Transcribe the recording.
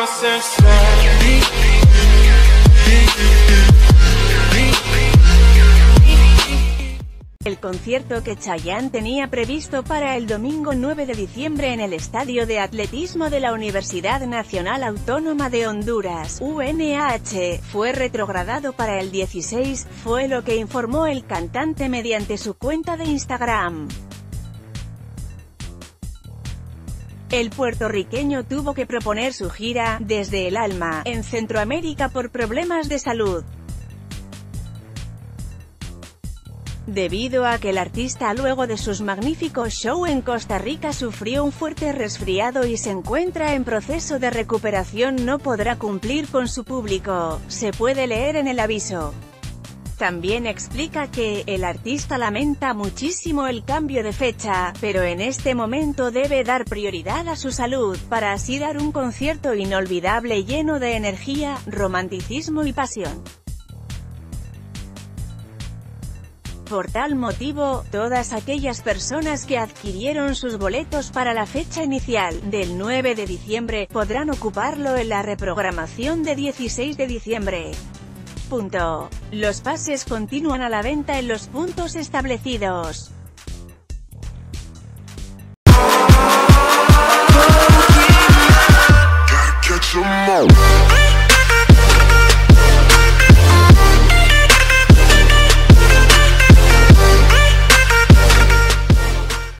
El concierto que Chayanne tenía previsto para el domingo 9 de diciembre en el Estadio de Atletismo de la Universidad Nacional Autónoma de Honduras, UNAH, fue retrogradado para el 16, fue lo que informó el cantante mediante su cuenta de Instagram. El puertorriqueño tuvo que proponer su gira, Desde el Alma, en Centroamérica por problemas de salud. Debido a que el artista luego de sus magníficos shows en Costa Rica sufrió un fuerte resfriado y se encuentra en proceso de recuperación, no podrá cumplir con su público, se puede leer en el aviso. También explica que, el artista lamenta muchísimo el cambio de fecha, pero en este momento debe dar prioridad a su salud, para así dar un concierto inolvidable lleno de energía, romanticismo y pasión. Por tal motivo, todas aquellas personas que adquirieron sus boletos para la fecha inicial, del 9 de diciembre, podrán ocuparlo en la reprogramación de 16 de diciembre. Los pases continúan a la venta en los puntos establecidos.